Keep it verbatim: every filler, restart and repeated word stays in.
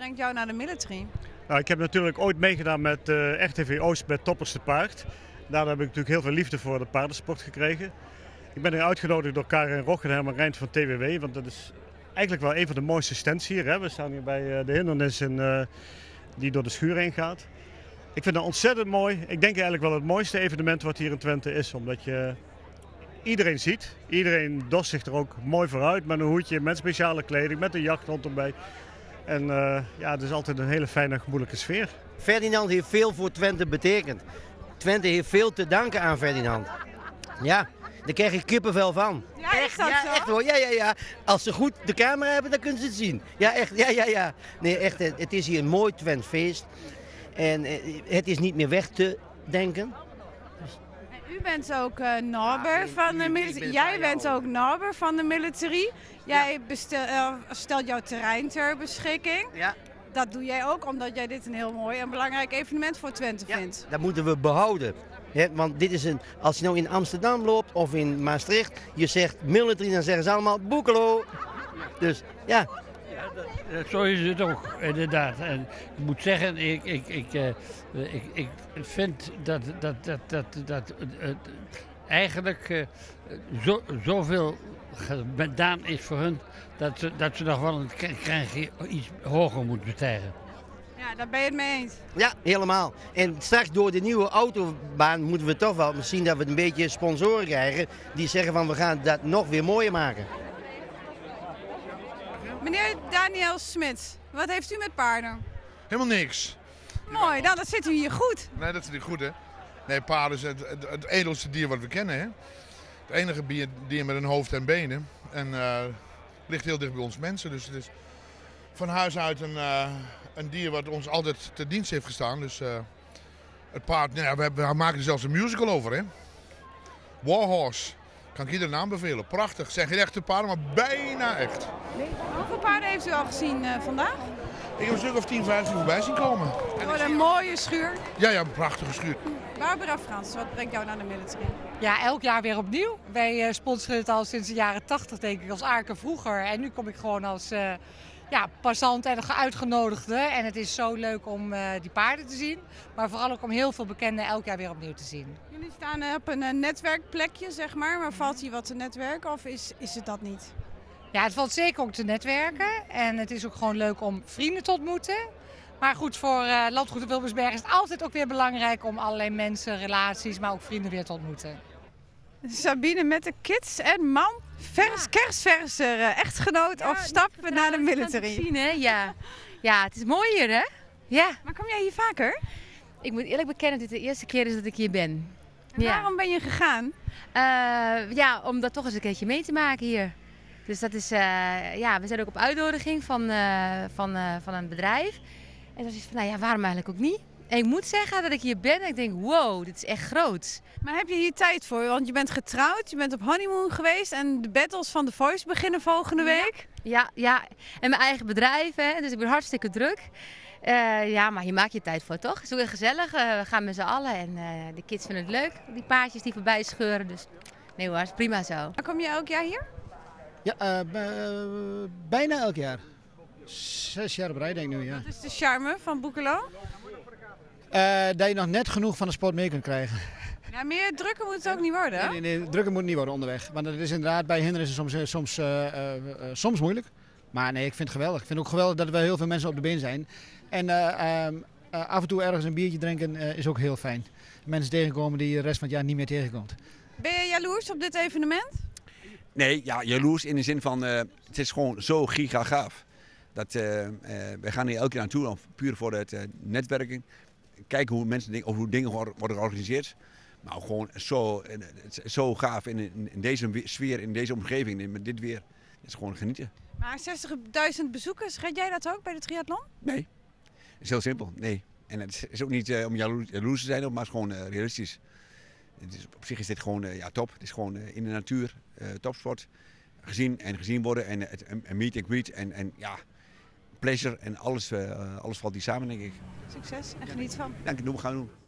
brengt jou naar de military? Nou, ik heb natuurlijk ooit meegedaan met uh, R T V Oost bij Toppers te Paard. Daar heb ik natuurlijk heel veel liefde voor de paardensport gekregen. Ik ben hier uitgenodigd door Karin Rog en Herman Rijnt van T W W, want dat is eigenlijk wel een van de mooiste stands hier. Hè? We staan hier bij uh, de hindernis in, uh, die door de schuur heen gaat. Ik vind dat ontzettend mooi. Ik denk eigenlijk wel het mooiste evenement wat hier in Twente is, omdat je iedereen ziet. Iedereen dost zich er ook mooi vooruit met een hoedje, met speciale kleding, met een jachthond erbij. En uh, ja, het is altijd een hele fijne, gemoedelijke sfeer. Ferdinand heeft veel voor Twente betekend. Twente heeft veel te danken aan Ferdinand. Ja, daar krijg ik kippenvel van. Ja, echt, dat ja, zo? echt hoor. Ja, ja, ja. Als ze goed de camera hebben, dan kunnen ze het zien. Ja, echt. Ja, ja, ja. Nee, echt. Het is hier een mooi Twents feest. En het is niet meer weg te denken. U bent ook uh, Norbert ja, van de military. Jij bent ook Norbert van de military. Jij ja. bestel, uh, stelt jouw terrein ter beschikking. Ja. Dat doe jij ook omdat jij dit een heel mooi en belangrijk evenement voor Twente ja. vindt. Dat moeten we behouden. He, want dit is een, als je nou in Amsterdam loopt of in Maastricht, je zegt military, dan zeggen ze allemaal Boekelo. Dus ja. Ja, zo is het ook, inderdaad. En ik moet zeggen, ik, ik, ik, uh, ik, ik vind dat, dat, dat, dat, dat uh, eigenlijk uh, zo, zoveel gedaan is voor hun, dat ze, dat ze nog wel een krijgje iets hoger moeten bestijgen. Ja, daar ben je het mee eens. Ja, helemaal. En straks door de nieuwe autobaan moeten we toch wel misschien dat we een beetje sponsoren krijgen die zeggen van we gaan dat nog weer mooier maken. Meneer Daniel Smit, wat heeft u met paarden? Helemaal niks. Mooi, nou dat zit u hier goed. Nee, dat zit hier goed hè. Nee, paarden is het, het, het edelste dier wat we kennen hè. Het enige dier met een hoofd en benen. En uh, ligt heel dicht bij ons mensen. Dus het is van huis uit een, uh, een dier wat ons altijd ten dienst heeft gestaan. Dus uh, het paard, nou ja, we, we maken er zelfs een musical over hè. Warhorse. Kan ik iedere naam bevelen. Prachtig. Het zijn geen echte paarden, maar bijna echt. Hoeveel paarden heeft u al gezien uh, vandaag? Ik heb een stuk of tien, vijftien voorbij zien komen. Wat een mooie schuur. Ja, ja, een prachtige schuur. Barbara Frans, wat brengt jou naar de military? Ja, elk jaar weer opnieuw. Wij uh, sponsoren het al sinds de jaren tachtig, denk ik, als Aarke vroeger. En nu kom ik gewoon als uh, ja, passant en uitgenodigde. En het is zo leuk om uh, die paarden te zien. Maar vooral ook om heel veel bekenden elk jaar weer opnieuw te zien. Jullie staan uh, op een uh, netwerkplekje, zeg maar. Maar valt hier wat te netwerken of is, is het dat niet? Ja, het valt zeker ook te netwerken. En het is ook gewoon leuk om vrienden te ontmoeten. Maar goed, voor uh, Landgoed de Wilmersberg is het altijd ook weer belangrijk om allerlei mensen, relaties, maar ook vrienden weer te ontmoeten. Sabine met de kids en man, vers, ja. kerstverse uh, echtgenoot ja, of stap naar de military. Zien, hè? Ja. Ja, het is mooi hier hè? Ja. Maar kom jij hier vaker? Ik moet eerlijk bekennen dat dit de eerste keer is dat ik hier ben. En ja. Waarom ben je gegaan? Uh, ja, om dat toch eens een keertje mee te maken hier. Dus dat is, uh, ja, we zijn ook op uitnodiging van, uh, van, uh, van een bedrijf. En dan is het van, nou ja, waarom eigenlijk ook niet? En ik moet zeggen dat ik hier ben en ik denk, wow, dit is echt groot. Maar heb je hier tijd voor? Want je bent getrouwd, je bent op honeymoon geweest en de battles van The Voice beginnen volgende week. Ja, ja, en mijn eigen bedrijf, hè, dus ik ben hartstikke druk. Uh, ja, maar hier maak je tijd voor, toch? Het is ook weer gezellig, uh, we gaan met z'n allen en uh, de kids vinden het leuk. Die paardjes die voorbij scheuren, dus nee hoor, is prima zo. Maar kom je elk jaar hier? Ja, uh, b- bijna elk jaar. Zes jaar op rij denk ik nu, ja. Wat is de charme van Boekelo? Uh, dat je nog net genoeg van de sport mee kunt krijgen. Ja, meer drukker moet het ook niet worden, hè? Nee, nee, nee, drukker moet niet worden onderweg. Want het is inderdaad bij hindernissen soms, soms, uh, uh, uh, soms moeilijk. Maar nee, ik vind het geweldig. Ik vind ook geweldig dat er wel heel veel mensen op de been zijn. En uh, um, uh, af en toe ergens een biertje drinken uh, is ook heel fijn. Mensen tegenkomen die je de rest van het jaar niet meer tegenkomt. Ben je jaloers op dit evenement? Nee, ja, jaloers in de zin van, uh, het is gewoon zo giga gaaf. Dat, uh, uh, wij gaan hier elke keer naartoe, puur voor het uh, netwerking. Kijken hoe mensen of hoe dingen worden georganiseerd. Maar ook gewoon zo, zo gaaf in, in, in deze sfeer, in deze omgeving, met dit weer. Het is gewoon genieten. Maar zestigduizend bezoekers, red jij dat ook bij de triathlon? Nee, het is heel simpel, nee. En het is ook niet uh, om jaloers, jaloers te zijn, maar het is gewoon uh, realistisch. Het is, op zich is dit gewoon uh, ja, top. Het is gewoon uh, in de natuur, uh, topsport. Gezien en gezien worden en, en, en meet and greet en, en ja, pleasure en alles, uh, alles valt hier samen denk ik. Succes en geniet van. Dank je, doen we gaan doen.